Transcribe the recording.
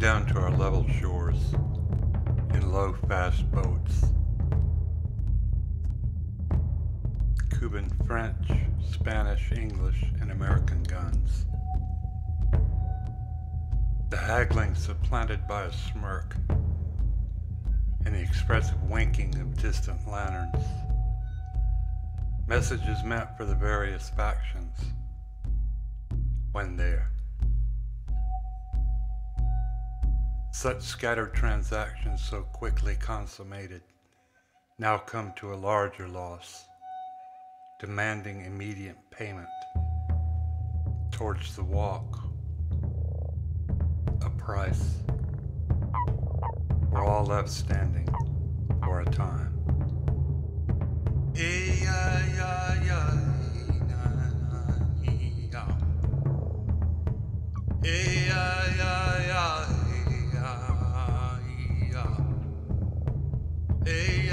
down to our level shores in low, fast boats. Cuban, French, Spanish, English, and American guns. The haggling supplanted by a smirk and the expressive winking of distant lanterns. Messages meant for the various factions when there. Such scattered transactions so quickly consummated now come to a larger loss, demanding immediate payment towards the walk, a price. We're all left standing for a time. Hey,